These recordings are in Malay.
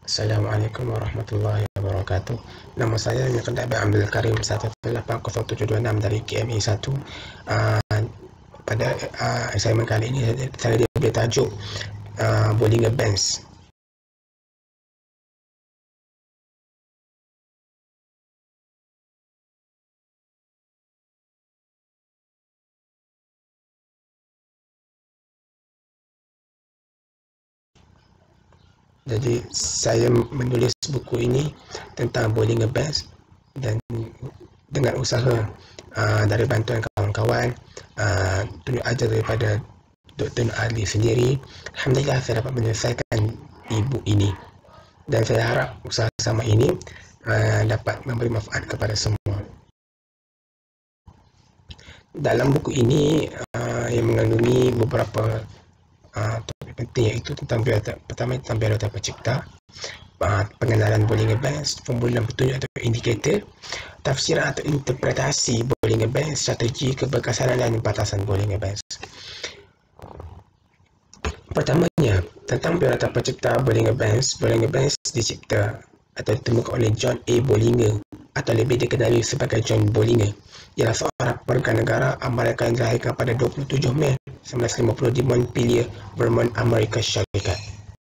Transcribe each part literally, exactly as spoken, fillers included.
Assalamualaikum warahmatullahi wabarakatuh. Nama saya Miqdad bin Abdul Karim satu lapan kosong tujuh dua enam dari K M A satu. Uh, pada uh, assignment kali ini saya diberi tajuk uh, Bollinger Bands. Jadi saya menulis buku ini tentang Bollinger Bands dan dengan usaha uh, dari bantuan kawan-kawan, uh, tunjuk ajar daripada Doktor Nur Ali sendiri, alhamdulillah saya dapat menyelesaikan ibu ini dan saya harap usaha sama ini uh, dapat memberi manfaat kepada semua. Dalam buku ini uh, yang mengandungi beberapa uh, topik penting, iaitu tentang biota, pertama tentang biota pencipta, uh, pengenalan Bollinger Bands, formula petunjuk atau indikator, tafsiran atau interpretasi Bollinger Bands, strategi keberkesanan dan batasan Bollinger Bands. Pertamanya, tentang biota pencipta Bollinger Bands. Bollinger Bands dicipta atau ditemukan oleh John A. Bollinger atau lebih dikenali sebagai John Bollinger. Ialah seorang warga negara Amerika yang dilahirkan pada dua puluh tujuh Mei seribu sembilan ratus lima puluh di Montpelier, Vermont, Amerika Syarikat.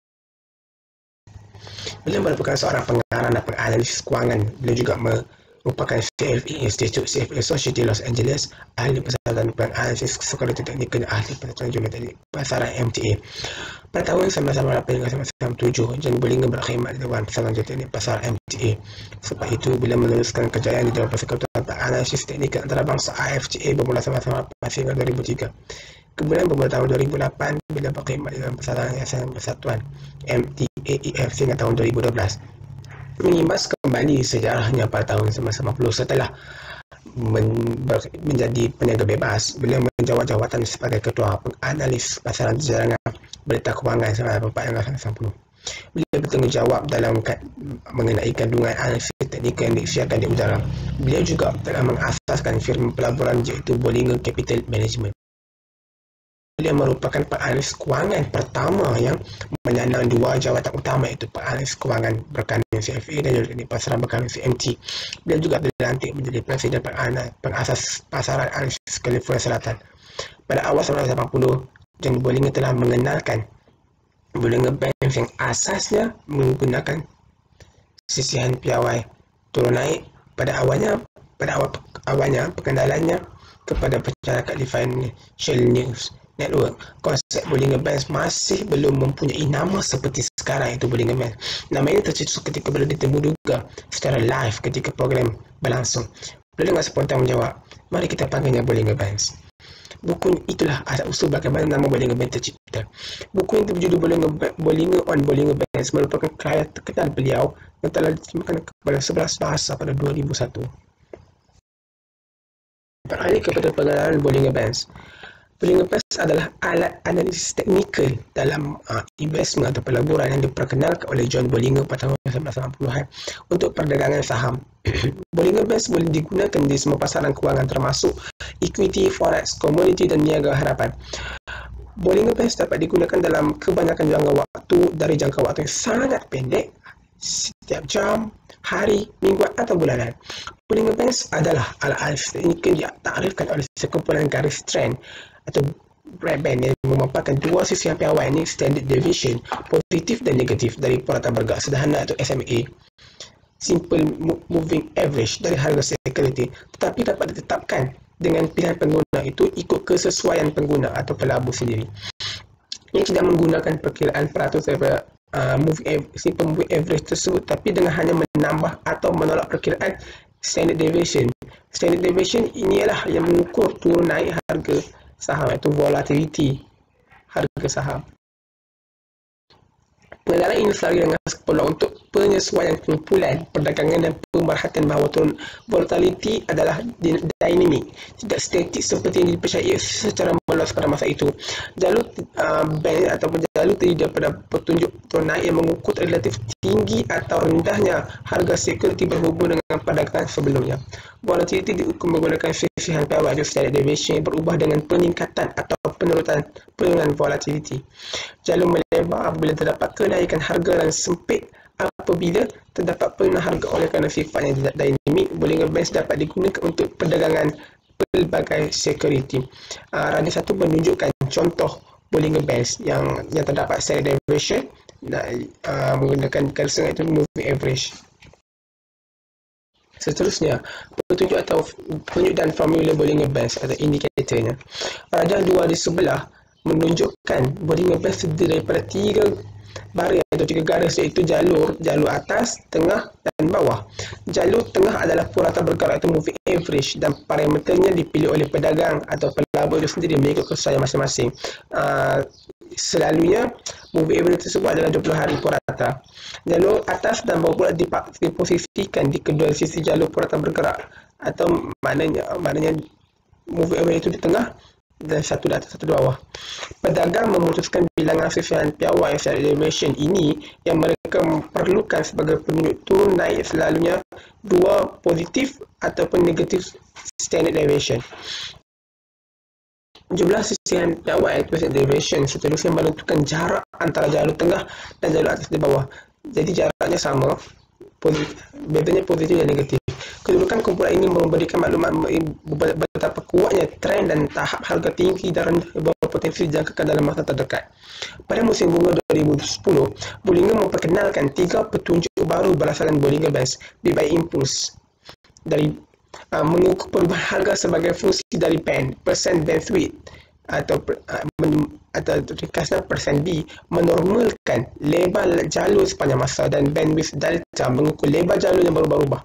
Beliau merupakan seorang pengarang dan penganalisis kewangan. Beliau juga merupakan C F A Institute C F A Society Los Angeles, ahli pasaran dan penganalisis sekolah teknik dan ahli pasaran geometri pasaran M T A. Pada tahun seribu sembilan ratus lapan hingga seribu sembilan ratus enam puluh tujuh, John Bollinger berkhidmat di Dewan Pasaran Geoteknik Pasaran M T A. Sebab itu, bila meneruskan kejayaan di Dewan Persekutuan Analisis Teknik Antarabangsa A F T A bermula seribu sembilan ratus lapan hingga dua ribu tiga. Kemudian bermula tahun dua ribu lapan, bila berkhidmat di Dewan Pasaran Yayasan Persatuan M T A E F hingga tahun dua ribu dua belas. Mengimbas kembali sejarahnya pada tahun seribu sembilan ratus sembilan puluh setelah men menjadi peniaga bebas, beliau menjawat jawatan sebagai Ketua Penganalis Pasaran Jaringan Berita Kewangan seribu sembilan ratus empat hingga sembilan puluh. Beliau bertanggungjawab dalam mengenai kandungan analisis teknik yang disiarkan di udara. Beliau juga telah mengasaskan firma pelaburan iaitu Bollinger Capital Management. Beliau merupakan penalis kewangan pertama yang menyandang dua jawatan utama, iaitu penalis kewangan berkandungan C F A dan juga pasaran berkandungan C M T. Beliau juga dilantik menjadi Presiden Pengasas Pasaran Analisis California Selatan. Pada awal seribu sembilan ratus lapan puluh, John Bollinger telah mengenalkan Bollinger Bands yang asasnya menggunakan sisihan piawai turun naik. Pada awalnya, pada awal awalnya perkenalannya kepada masyarakat di Financial News Network, konsep Bollinger Bands masih belum mempunyai nama seperti sekarang, iaitu Bollinger Bands. Nama ini tercetus ketika beliau ditemu juga secara live ketika program berlangsung. Beliau dengan spontan menjawab, "Mari kita panggilnya Bollinger Bands." Buku itulah asal usul bagaimana nama Bollinger Bands tercipta. Buku yang berjudul Bollinger, Bollinger on Bollinger Bands merupakan karya terkenal beliau yang telah diterjemahkan kepada sebelas bahasa pada dua ribu satu. Beralih kepada pengenalan Bollinger Bands. Bollinger Bands adalah alat analisis teknikal dalam uh, investment atau pelaburan yang diperkenalkan oleh John Bollinger pada tahun seribu sembilan ratus sembilan puluhan untuk perdagangan saham. Bollinger Bands boleh digunakan di semua pasaran kewangan termasuk equity, forex, commodity dan niaga harapan. Bollinger Bands dapat digunakan dalam kebanyakan jangka waktu, dari jangka waktu yang sangat pendek, setiap jam, hari, mingguan atau bulanan. Bollinger Bands adalah alat analisis teknikal yang ditakdirkan oleh sekumpulan garis trend atau band yang memaparkan dua sisihan piawai ini, standard deviation, positif dan negatif, dari purata bergerak sederhana atau S M A, simple moving average, dari harga security, tetapi dapat ditetapkan dengan pilihan pengguna itu ikut kesesuaian pengguna atau pelabur sendiri. Ini tidak menggunakan perkiraan peratus daripada uh, moving average, simple moving average tersebut, tapi dengan hanya menambah atau menolak perkiraan standard deviation. Standard deviation ini ialah yang mengukur turun naik harga saham, iaitu volatility harga saham. Pengenalan ini selari dengan keperluan untuk penyesuaian kumpulan perdagangan dan pemerhatian bahawa turun volatility adalah dinamik, tidak statik seperti yang dipercayai secara meluas pada masa itu. Jalur uh, band atau jalur terdiri daripada petunjuk turun naik yang mengukur relatif tinggi atau rendahnya harga security berhubung dengan perdagangan sebelumnya. Volatility diukur menggunakan sisihan piawai atau standard deviation yang berubah dengan peningkatan atau penurunan penurunan volatility. Jalur melebar apabila terdapat kenaikan harga dan sempit apabila terdapat penurunan harga oleh kerana sifatnya tidak dinamik, Bollinger Bands dapat digunakan untuk perdagangan pelbagai security. Uh, Rada satu menunjukkan contoh Bollinger Bands yang yang terdapat standard deviation uh, menggunakan currency itu moving average. Seterusnya, petunjuk atau petunjuk dan formula Bollinger Bands atau indikatornya. Rada dua di sebelah menunjukkan Bollinger Bands terdiri daripada tiga baris atau tiga garis, iaitu jalur jalur atas, tengah dan bawah. Jalur tengah adalah purata bergerak atau moving average dan parameternya dipilih oleh pedagang atau pelabur itu sendiri mengikut kesusahan masing-masing. Uh, selalunya moving average tersebut adalah dua puluh hari purata. Jalur atas dan bawah pula diposisikan di kedua sisi jalur purata bergerak, atau maknanya maknanya moving average itu di tengah dan satu di atas, satu di bawah. Pedagang memutuskan bilangan sesuaian piawai standard deviation ini yang mereka perlukan sebagai penunjuk turun naik, selalunya dua positif ataupun negatif standard deviation. Jumlah sisihan piawai atau standard deviation seterusnya menentukan jarak antara jalur tengah dan jalur atas di bawah. Jadi jaraknya sama, bedanya positif dan negatif. Kedudukan kumpulan ini memberikan maklumat betapa kuatnya trend dan tahap harga tinggi dan rendah bawah potensi dijangkakan dalam masa terdekat. Pada musim bunga dua ribu sepuluh, Bollinger memperkenalkan tiga petunjuk baru berdasarkan Bollinger Bands, B B I Impulse, dari uh, mengukur perubahan harga sebagai fungsi dari band, persen bandwidth atau uh, men, atau ringkasnya persen B, menormalkan lebar jalur sepanjang masa, dan bandwidth delta mengukur lebar jalur yang berubah-ubah.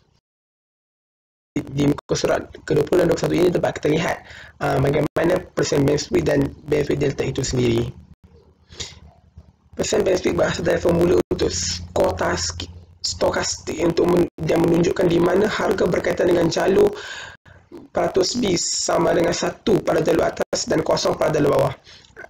Di muka surat ke dua puluh dan dua puluh satu ini dapat kita lihat uh, bagaimana persen bandwidth dan bandwidth delta itu sendiri. Persen bandwidth berasal dari formula untuk kota stokastik untuk men yang menunjukkan di mana harga berkaitan dengan jalur peratus B sama dengan satu pada jalur atas dan kosong pada jalur bawah.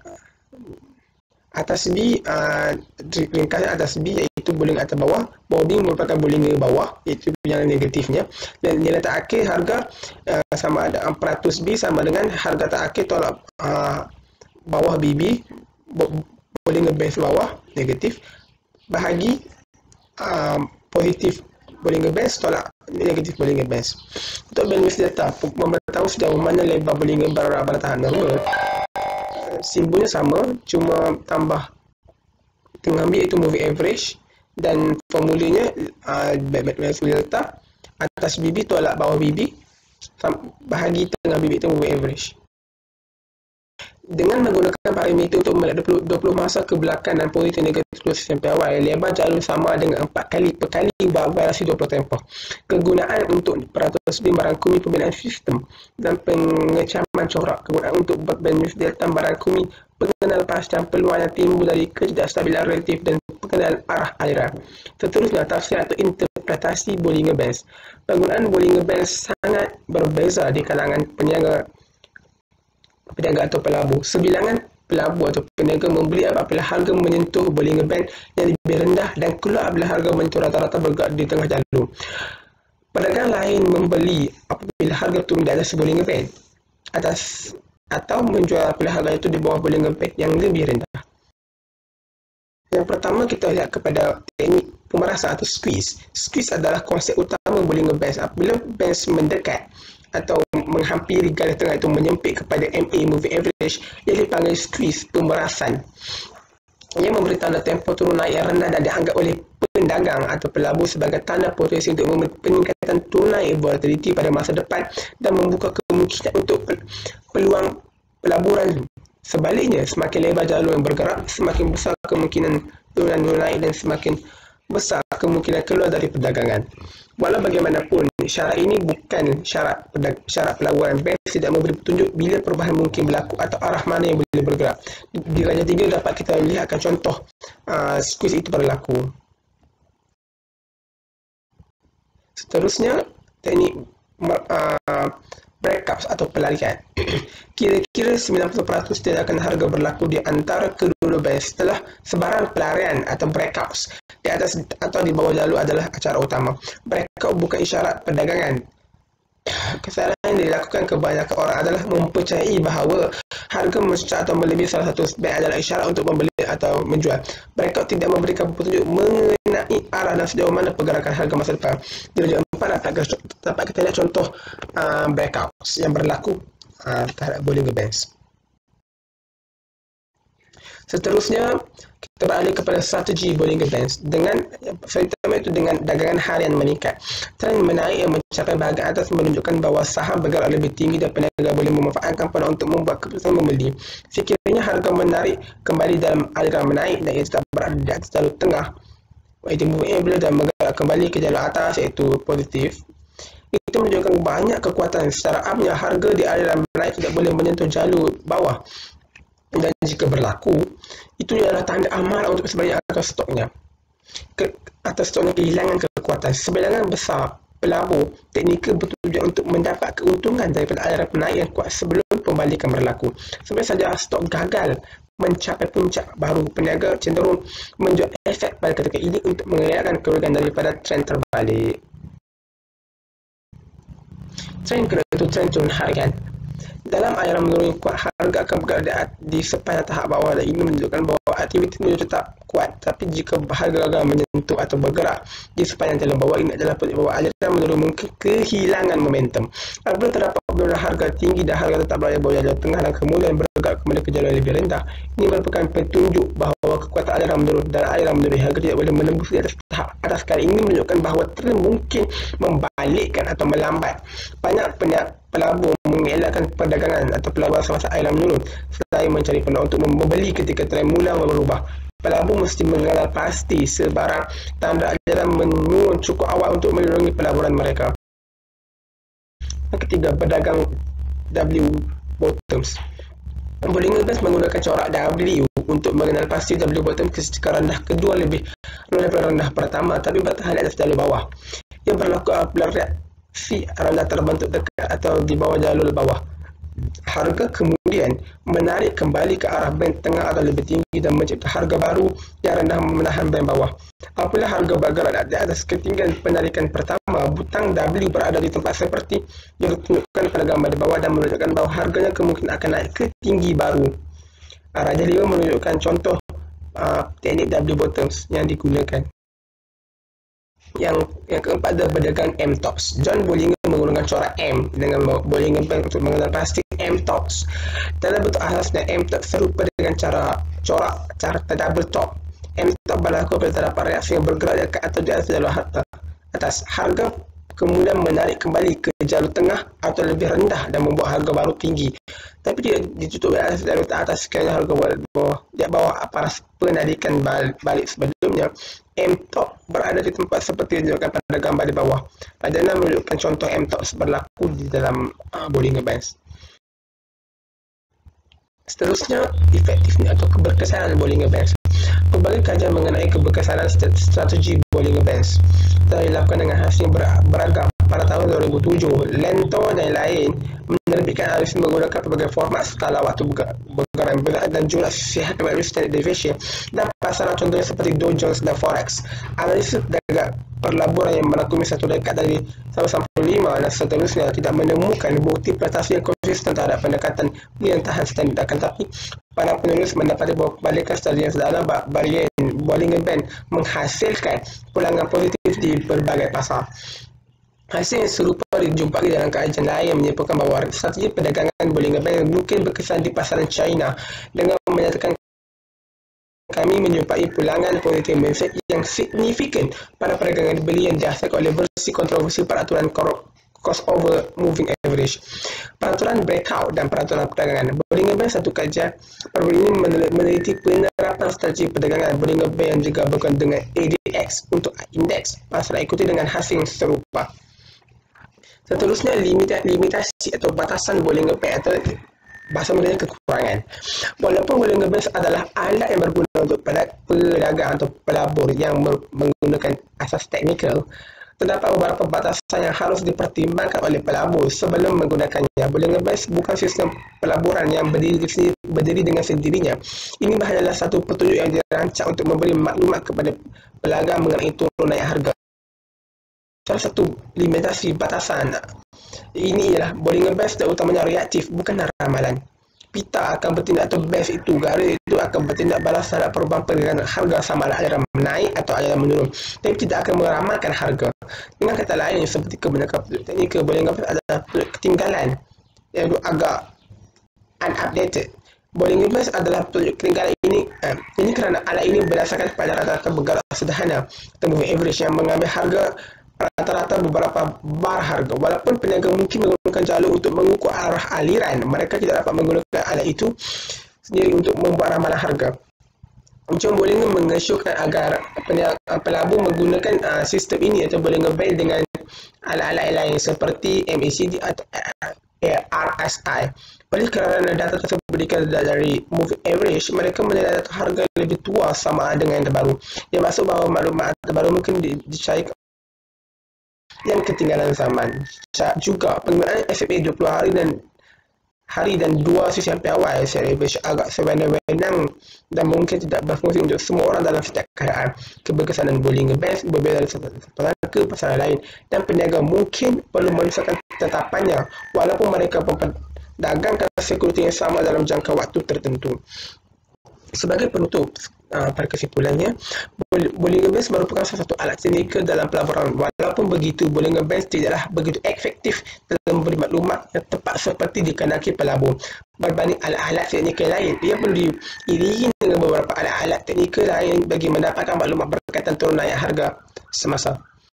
Atas B, uh, ringkasan atas B iaitu Bollinger atas bawah, bawah B merupakan Bollinger bawah, iaitu yang negatifnya, dan nilai terakhir harga uh, sama ada peratus B sama dengan harga terakhir tolak uh, bawah B B, Bollinger Bands bawah negatif, bahagi uh, positif Bollinger Bands tolak negatif Bollinger Bands. Untuk bandwidth data, memberitahu sejauh mana lebar Bollinger Bands pada tahap normal. Simbolnya sama, cuma tambah tengah B iaitu moving average, dan formulanya uh, bandwidth delta atas B B tolak bawah B B bahagi tengah B B itu moving average. Dengan menggunakan parameter untuk melihat dua puluh masa ke belakang dan positif negatif sistem piawai, lebar jalur sama dengan empat kali per kali variasi dua puluh tempoh. Kegunaan untuk peratus B merangkumi pembinaan sistem dan pengecaman corak. Kegunaan untuk bandwidth delta merangkumi pengenalan pasca peluang yang timbul dari ketidakstabilan relatif dan pengenalan arah aliran. Seterusnya, tafsir atau interpretasi Bollinger Bands. Penggunaan Bollinger Bands sangat berbeza di kalangan peniaga peniaga atau pelabur. Sebilangan pelabur atau peniaga membeli apabila harga menyentuh Bollinger Band yang lebih rendah dan keluar apabila harga menyentuh rata-rata bergerak di tengah jalur. Pedagang lain membeli apabila harga turun di atas Bollinger Band atas atau menjual apabila harga itu di bawah Bollinger Band yang lebih rendah. Yang pertama, kita lihat kepada teknik pemerasan atau squeeze. Squeeze adalah konsep utama Bollinger Bands. Apabila bands mendekat atau menghampiri garis tengah itu menyempit kepada M A moving average, ia dipanggil squeeze pemerasan. Ia memberitahu tempoh turun naik yang rendah dan dianggap oleh pedagang atau pelabur sebagai tanda potensi untuk peningkatan turun naik volatility pada masa depan dan membuka kemungkinan untuk peluang pelaburan. Sebaliknya, semakin lebar jalur yang bergerak, semakin besar kemungkinan turunan naik dan semakin besar kemungkinan keluar dari perdagangan. Walau bagaimanapun, syarat ini bukan syarat syarat pelaburan. Bands tidak memberi petunjuk bila perubahan mungkin berlaku atau arah mana yang boleh bergerak. Di, di raja tiga dapat kita melihatkan contoh uh, squeeze itu berlaku. Seterusnya, teknik uh, breakups atau pelarian. Kira-kira sembilan puluh peratus tindakan harga berlaku di antara kedua bands setelah sebarang pelarian atau breakups di atas atau di bawah jalur adalah acara utama. Breakup bukan isyarat perdagangan, Kesalahan yang dilakukan kebanyakan orang adalah mempercayai bahawa harga mesra atau melebihi salah satu spek adalah isyarat untuk membeli atau menjual. Mereka tidak memberikan petunjuk mengenai arah dan sejauh mana pergerakan harga masa depan. Di rujuk empat dapat, dapat kita lihat contoh uh, breakouts yang berlaku uh, terhadap Bollinger Bands. Seterusnya, kita beralih kepada strategi Bollinger Bands. Dengan pertama itu dengan dagangan harian meningkat. Trend menaik yang mencapai bahagian atas menunjukkan bahawa saham bergerak lebih tinggi dan peniaga boleh memanfaatkan peluang untuk membuat keputusan membeli. Sekiranya harga menarik kembali dalam aliran menaik dan ia tetap berada di atas jalur tengah, iaitu moving average, dan bergerak kembali ke jalur atas iaitu positif, itu menunjukkan banyak kekuatan. Secara amnya, harga di aliran menaik tidak boleh menyentuh jalur bawah. Dan jika berlaku, itu adalah tanda amal untuk sebanyak atas stoknya. Ke, atas stoknya kehilangan kekuatan. Sebilangan besar pelabur teknikal bertujuan untuk mendapat keuntungan daripada aliran penaik yang kuat sebelum pembalikan berlaku. Sebenarnya saja stok gagal mencapai puncak, baru peniaga cenderung menjual efek pada ketika ini untuk mengelakkan kerugian daripada trend terbalik. Trend kedua itu trend turun harian. Dalam aliran menurun kuat, harga akan berada di sepanjang tahap bawah, dan ini menunjukkan bahawa aktiviti menuju tetap kuat. Tapi jika harga gagal menyentuh atau bergerak di sepanjang jalan bawah, ini adalah bahawa aliran menurun mungkin kehilangan momentum. Apabila terdapat penurunan harga tinggi dan harga tetap berada di bawah jalur tengah dan kemudian bergerak kembali ke jalur lebih rendah, ini merupakan petunjuk bahawa kekuatan aliran menurun dan aliran menurun harga tidak boleh menembus di atas tahap atas kali ini, menunjukkan bahawa trend mungkin membalikkan atau melambat. Banyak penyak pelabur mengelakkan perdagangan atau pelaburan semasa aliran menurun selain mencari peluang untuk membeli ketika trend mula berubah. Pelabur mesti mengenal pasti sebarang tanda aliran menurun cukup awal untuk melindungi pelaburan mereka. Yang ketiga, berdagang W bottoms. Bollinger Bands menggunakan corak W untuk mengenal pasti W bottom ketika rendah kedua lebih daripada rendah pertama, tapi bertahan di atas jalur bawah. Yang berlaku apabila reaksi rendah terbentuk dekat atau di bawah jalur bawah. Harga kemudian menarik kembali ke arah band tengah atau lebih tinggi dan mencipta harga baru yang rendah menahan band bawah. Apabila harga bergerak di atas ketinggian penarikan pertama, butang W berada di tempat seperti yang ditunjukkan pada gambar di bawah dan menunjukkan bahawa harganya kemungkinan akan naik ke tinggi baru. Raja lima menunjukkan contoh uh, teknik W bottoms yang digunakan. Yang yang keempat adalah berdagang M-Tops. John Bollinger menggunakan corak M dengan Bollinger Bands untuk mengenal pasti M-Tops. Dalam bentuk asasnya, M-Tops serupa dengan cara corak cara double top. M-Top berlaku pada terdapat reaksi yang bergerak ke atau di atas jalur harga atas. Harga kemudian menarik kembali ke jalur tengah atau lebih rendah dan membuat harga baru tinggi. Tapi tidak ditutup di atas jalur atas sekiranya harga bawah di bawah paras penarikan balik sebelumnya. M-Top berada di tempat seperti yang ditunjukkan pada gambar di bawah. Rajana menunjukkan contoh M-Tops berlaku di dalam uh, Bollinger Bands. Seterusnya, efektifnya atau keberkesanan Bollinger Bands. Pelbagai kajian mengenai keberkesanan strategi Bollinger Bands telah dilakukan dengan hasil beragam. Pada tahun dua ribu tujuh, Lento dan lain menerbitkan analisis menggunakan pelbagai format skala waktu bergerak berat dan jumlah sihat melalui standard deviation dan pasaran contohnya seperti Dow Jones dan Forex. Analisis dagang perlaburan yang berlaku satu dekad dari seribu sembilan ratus sembilan puluh lima dan seterusnya tidak menemukan bukti prestasi yang konsisten terhadap pendekatan yang tahan standard, akan tetapi para penulis mendapati bahawa balikan strategi yang sederhana varian Bollinger Bands menghasilkan pulangan positif di berbagai pasar. Hasil yang serupa dijumpai dalam kajian lain yang menyebutkan bahawa strategi perdagangan Bollinger Bands mungkin berkesan di pasaran China dengan menyatakan kami menjumpai pulangan positif yang signifikan pada perdagangan beli yang dihasilkan oleh versi kontroversi peraturan crossover moving average, peraturan breakout dan peraturan perdagangan. Bollinger Bands satu kajian baru ini meneliti penerapan strategi perdagangan Bollinger Bands yang juga berkaitan dengan A D X untuk indeks pasar ikuti dengan hasil yang serupa. Seterusnya, limitasi atau batasan Bollinger Bands atau bahasa mudahnya kekurangan. Walaupun Bollinger Bands adalah alat yang berguna untuk pedagang atau pelabur yang menggunakan asas teknikal, terdapat beberapa batasan yang harus dipertimbangkan oleh pelabur sebelum menggunakannya. Bollinger Bands bukan sistem pelaburan yang berdiri, berdiri dengan sendirinya. Ini hanyalah satu petunjuk yang dirancang untuk memberi maklumat kepada pelanggan mengenai turun naik harga. salah satu limitasi batasan ini ialah Bollinger Bands utamanya reaktif, bukan ramalan. Pita akan bertindak atau bands itu, garis itu akan bertindak balas terhadap perubahan pergerakan harga sama ada aliran menaik atau aliran menurun, tapi tidak akan meramalkan harga. Dengan kata lain, seperti kebanyakan produk teknikal, Bollinger Bands adalah produk ketinggalan yang agak unupdated. Bollinger Bands adalah produk ketinggalan ini eh, ini kerana alat ini berdasarkan pada rata-rata bergerak sederhana atau moving average yang mengambil harga rata-rata beberapa bar harga. Walaupun peniaga mungkin menggunakan jalur untuk mengukur arah aliran, mereka tidak dapat menggunakan alat itu sendiri untuk membuat ramalan harga. John Bollinger mengesyorkan agar pelabur menggunakan uh, sistem ini atau Bollinger Band dengan alat-alat lain seperti M A C D atau R S I. Oleh kerana data tersebut berdasarkan dari moving average, mereka menilai data harga lebih tua sama dengan yang terbaru. Ia maksud bahawa maklumat terbaru mungkin dicari yang ketinggalan zaman. Juga penggunaan F M A dua puluh hari dan hari dan dua sesi sampai awal celebration agak sewenang-wenang dan mungkin tidak berfungsi untuk semua orang dalam setiap keadaan. Keberkesanan Bollinger Bands berbeza dari satu pasaran ke pasaran lain dan peniaga mungkin perlu menyelesaikan tetapannya walaupun mereka memperdagangkan security yang sama dalam jangka waktu tertentu. Sebagai penutup, uh, pada kesimpulannya, Bollinger Bands merupakan salah satu alat teknikal dalam pelaburan. Walaupun begitu, Bollinger Bands tidaklah begitu efektif dalam memberi maklumat yang tepat seperti dikehendaki pelabur. Berbanding alat-alat teknikal lain, ia perlu diiringi dengan beberapa alat-alat teknikal lain bagi mendapatkan maklumat berkaitan turun naik harga semasa.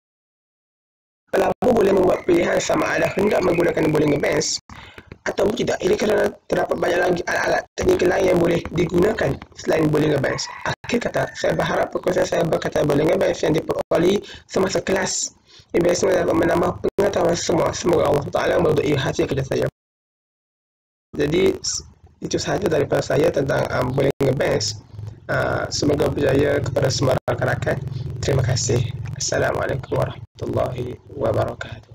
Pelabur boleh membuat pilihan sama ada hendak menggunakan Bollinger Bands atau tidak. Ini kerana terdapat banyak lagi alat-alat teknikal lain yang boleh digunakan selain Bollinger Bands. Akhir kata, saya berharap perkongsian saya berkaitan Bollinger Bands yang diperoleh semasa kelas ini biasanya dapat menambah pengetahuan semua. Semoga Allah Taala meridai hasil kerja saya. Jadi itu sahaja daripada saya tentang um, Bollinger Bands. Uh, semoga berjaya kepada semua rakan-rakan. Terima kasih. Assalamualaikum warahmatullahi wabarakatuh.